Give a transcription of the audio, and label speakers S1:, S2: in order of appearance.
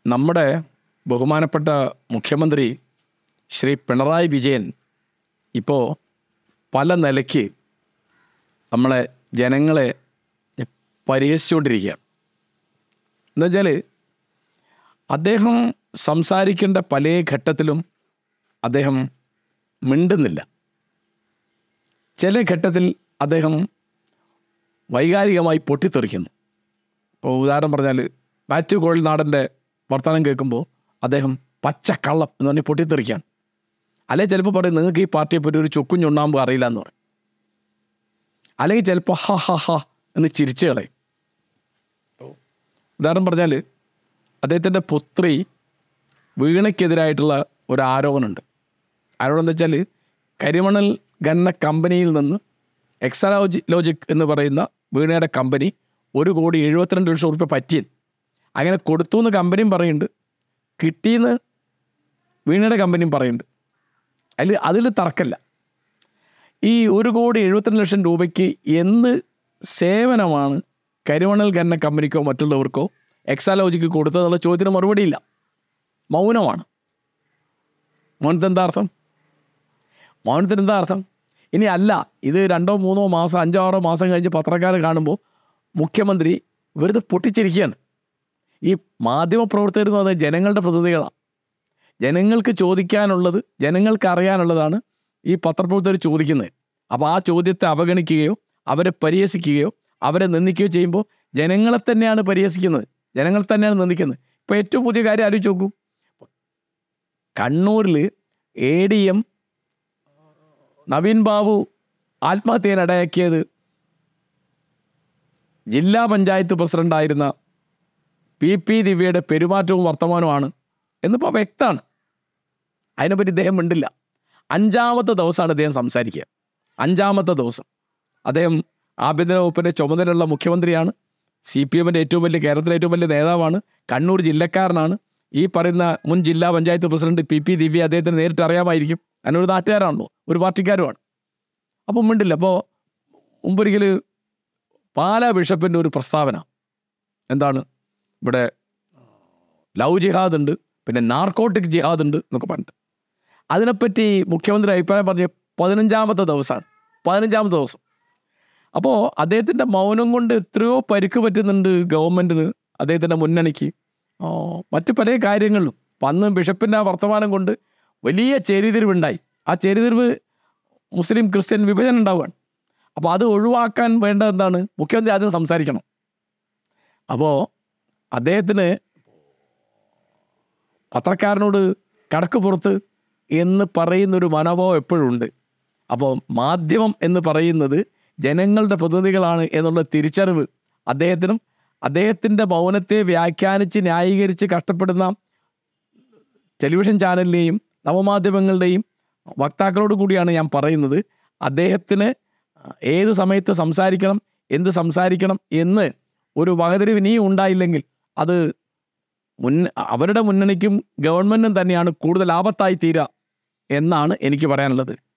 S1: നമ്മുടെ ബഹുമാനപ്പെട്ട മുഖ്യമന്ത്രി ശ്രീ പിണറായി വിജയൻ ഇപ്പോൾ പല നിലയ്ക്ക് നമ്മളെ ജനങ്ങളെ പരിഹസിച്ചുകൊണ്ടിരിക്കുകയാണ്. എന്നുവെച്ചാൽ അദ്ദേഹം സംസാരിക്കേണ്ട പല ഘട്ടത്തിലും അദ്ദേഹം മിണ്ടുന്നില്ല. ചില ഘട്ടത്തിൽ അദ്ദേഹം വൈകാരികമായി പൊട്ടിത്തെറിക്കുന്നു. ഇപ്പോൾ ഉദാഹരണം പറഞ്ഞാൽ മാത്യു കോഴിനാടൻ്റെ വർത്തമാനം കേൾക്കുമ്പോൾ അദ്ദേഹം പച്ചക്കള്ളം എന്ന് പറഞ്ഞ് പൊട്ടിത്തെറിക്കുകയാണ്. അല്ലെങ്കിൽ ചിലപ്പോൾ പറയും നിങ്ങൾക്ക് ഈ പാർട്ടിയെ പറ്റി ഒരു ചൊക്കും ചുണ്ണാമ്പ് അറിയില്ല എന്ന് പറയും. അല്ലെങ്കിൽ ചിലപ്പോൾ ഹ ഹ ഹ എന്ന് ചിരിച്ചു കളയും. ഉദാഹരണം പറഞ്ഞാൽ അദ്ദേഹത്തിൻ്റെ പുത്രി വീണയ്ക്കെതിരായിട്ടുള്ള ഒരു ആരോപണമുണ്ട്. ആരോപണം എന്ന് വെച്ചാൽ കരിമണൽ ഖനന കമ്പനിയിൽ നിന്ന് എക്സലോജിക് എന്ന് പറയുന്ന വീണയുടെ കമ്പനി 1,72,00,000 രൂപ പറ്റിയത് അങ്ങനെ കൊടുത്തു എന്ന് കമ്പനിയും പറയുന്നുണ്ട്, കിട്ടിയെന്ന് വീണയുടെ കമ്പനിയും പറയുന്നുണ്ട്. അതിൽ തർക്കമില്ല. ഈ 1,72,00,000 രൂപയ്ക്ക് എന്ത് സേവനമാണ് കരിമണൽ ഖനന കമ്പനിക്കോ മറ്റുള്ളവർക്കോ എക്സാലോജിക്ക് കൊടുത്തതെന്നുള്ള ചോദ്യത്തിന് മറുപടിയില്ല. മൗനമാണ്. മൗനത്തിന് എന്താ അർത്ഥം? ഇനി അല്ല, ഇത് 2-3 മാസം 5-6 മാസം കഴിഞ്ഞ് പത്രക്കാർ കാണുമ്പോൾ മുഖ്യമന്ത്രി വെറുതെ പൊട്ടിച്ചിരിക്കുകയാണ്. ഈ മാധ്യമപ്രവർത്തകർ എന്ന് പറഞ്ഞാൽ ജനങ്ങളുടെ പ്രതിനിധികളാണ്. ജനങ്ങൾക്ക് ചോദിക്കാനുള്ളത്, ജനങ്ങൾക്ക് അറിയാനുള്ളതാണ് ഈ പത്രപ്രവർത്തകർ ചോദിക്കുന്നത്. അപ്പോൾ ആ ചോദ്യത്തെ അവഗണിക്കുകയോ അവരെ പരിഹസിക്കുകയോ അവരെ നിന്ദിക്കുകയോ ചെയ്യുമ്പോൾ ജനങ്ങളെ തന്നെയാണ് പരിഹസിക്കുന്നത്, ജനങ്ങളെ തന്നെയാണ് നിന്ദിക്കുന്നത്. ഇപ്പോൾ ഏറ്റവും പുതിയ കാര്യം ആലോചിച്ച് നോക്കൂ. കണ്ണൂരിൽ ADM നവീൻ ബാബു ആത്മഹത്യയിനിടയാക്കിയത് ജില്ലാ പഞ്ചായത്ത് പ്രസിഡൻ്റായിരുന്ന PP ദിവ്യയുടെ പെരുമാറ്റവും വർത്തമാനവുമാണ് എന്നിപ്പോൾ വ്യക്തമാണ്. അതിനെപ്പറ്റി ഇദ്ദേഹം മിണ്ടില്ല. 5-ാമത്തെ ദിവസമാണ് അദ്ദേഹം സംസാരിക്കുക. 5-ാമത്തെ ദിവസം അദ്ദേഹം ആഭ്യന്തര വകുപ്പിൻ്റെ ചുമതലയുള്ള മുഖ്യമന്ത്രിയാണ്. CPMൻ്റെ കേരളത്തിലെ ഏറ്റവും വലിയ നേതാവാണ്. കണ്ണൂർ ജില്ലക്കാരനാണ്. ഈ പറയുന്ന മുൻ ജില്ലാ പഞ്ചായത്ത് പ്രസിഡന്റ് PP ദിവ്യ അദ്ദേഹത്തിന് നേരിട്ട് അറിയാമായിരിക്കും. അതിനൊരു നാട്ടുകാരാണല്ലോ, ഒരു പാർട്ടിക്കാരുമാണ്. അപ്പം മിണ്ടില്ല. അപ്പോൾ മുമ്പൊരിക്കൽ പാലാ ബിഷപ്പിൻ്റെ ഒരു പ്രസ്താവന എന്താണ്, ഇവിടെ ലവ് ജിഹാദ് ഉണ്ട്, പിന്നെ നാർക്കോട്ടിക് ജിഹാദ് ഉണ്ട് എന്നൊക്കെ പറഞ്ഞിട്ട് അതിനെപ്പറ്റി മുഖ്യമന്ത്രി അഭിപ്രായം പറഞ്ഞ് 15-ാമത്തെ ദിവസമാണ്. 15-ാമത്തെ ദിവസം. അപ്പോൾ അദ്ദേഹത്തിൻ്റെ മൗനം കൊണ്ട് എത്രയോ പരിക്ക് പറ്റുന്നുണ്ട് ഗവൺമെൻറ്റിന്, അദ്ദേഹത്തിൻ്റെ മുന്നണിക്ക്, മറ്റു പല കാര്യങ്ങളിലും. അന്ന് ബിഷപ്പിൻ്റെ ആ വർത്തമാനം കൊണ്ട് വലിയ ചേരിതിരിവുണ്ടായി. ആ ചേരിതിരിവ് മുസ്ലിം ക്രിസ്ത്യൻ വിഭജനം ഉണ്ടാവുകയാണ്. അപ്പോൾ അത് ഒഴിവാക്കാൻ വേണ്ടത് എന്താണ്? മുഖ്യമന്ത്രി ആദ്യം സംസാരിക്കണം. അപ്പോൾ അദ്ദേഹത്തിന് പത്രക്കാരനോട് കടക്ക് പുറത്ത് എന്ന് പറയുന്നൊരു മനോഭാവം എപ്പോഴും ഉണ്ട്. അപ്പോൾ മാധ്യമം എന്ന് പറയുന്നത് ജനങ്ങളുടെ പ്രതിനിധികളാണ് എന്നുള്ള തിരിച്ചറിവ് അദ്ദേഹത്തിനും അദ്ദേഹത്തിൻ്റെ മൗനത്തെ വ്യാഖ്യാനിച്ച് ന്യായീകരിച്ച് കഷ്ടപ്പെടുന്ന ടെലിവിഷൻ ചാനലിനെയും നവമാധ്യമങ്ങളുടെയും വക്താക്കളോട് കൂടിയാണ് ഞാൻ പറയുന്നത്. അദ്ദേഹത്തിന് ഏത് സമയത്ത് സംസാരിക്കണം, എന്ത് സംസാരിക്കണം എന്ന് ഒരു വകതിരിവ് ഇനിയും ഉണ്ടായില്ലെങ്കിൽ അത് അവരുടെ മുന്നണിക്കും ഗവൺമെൻറ്റിനും തന്നെയാണ് കൂടുതൽ ആപത്തായി തീരുക എന്നാണ് എനിക്ക് പറയാനുള്ളത്.